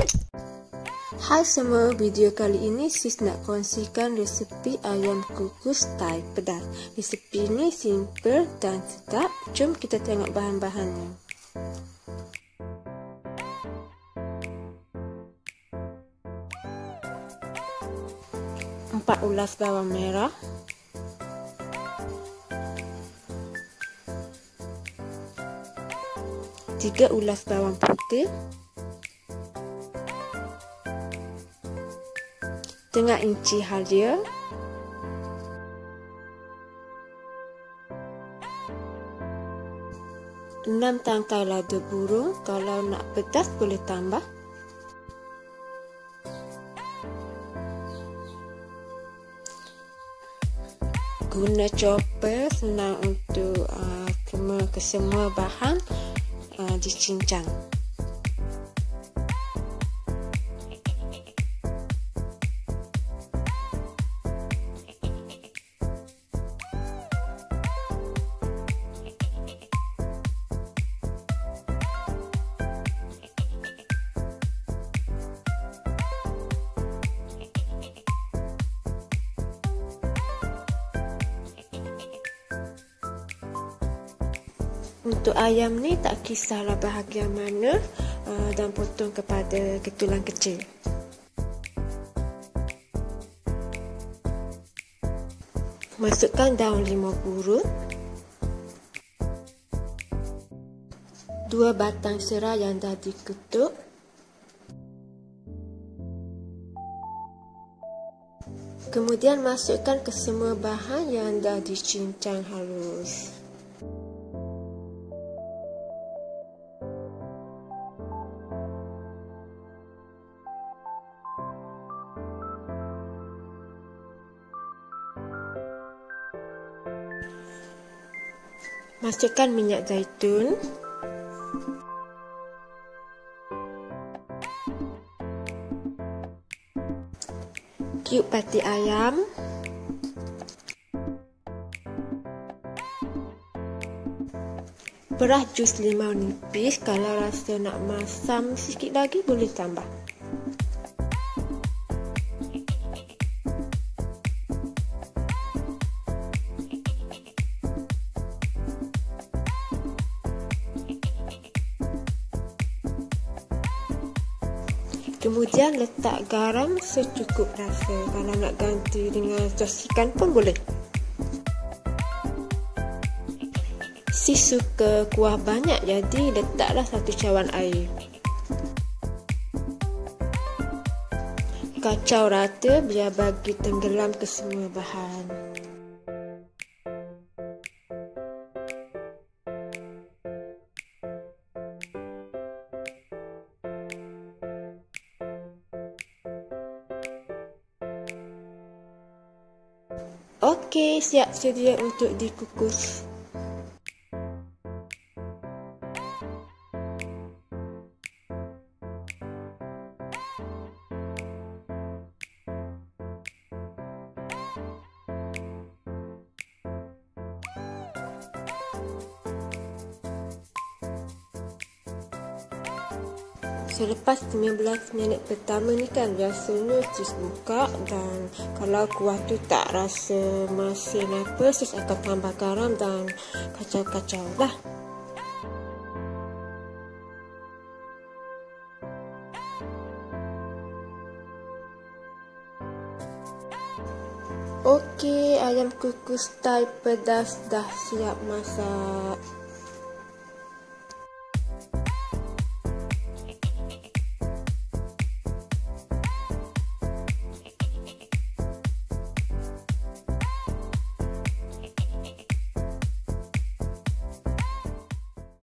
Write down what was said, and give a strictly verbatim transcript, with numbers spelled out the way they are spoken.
Hai semua, video kali ini sis nak kongsikan resepi ayam kukus Thai pedas. Resepi ini simple dan sedap. Jom kita tengok bahan-bahannya. Empat ulas bawang merah, tiga ulas bawang putih, setengah inci halia, enam tangkai lada burung. Kalau nak pedas boleh tambah. Guna chopper senang untuk uh, semua kesemua bahan uh, dicincang. Untuk ayam ni tak kisahlah bahagian mana uh, dan potong kepada ketulan kecil. Masukkan daun limau purut, dua batang serai yang dah diketuk, kemudian masukkan ke semua bahan yang dah dicincang halus. Masukkan minyak zaitun, cube pati ayam, perah jus limau nipis. Kalau rasa nak masam sikit lagi boleh tambah. Kemudian letak garam secukup rasa. Kalau nak ganti dengan sos ikan pun boleh. Si suka kuah banyak, jadi letaklah satu cawan air. Kacau rata biar bagi tenggelam ke semua bahan. Okey, siap sedia untuk dikukus. Selepas lima belas minit pertama ni kan, biasanya sis buka, dan kalau kuah tu tak rasa masin apa, sis akan tambah garam dan kacau-kacau lah. Okey, ayam kukus Thai pedas dah siap masak.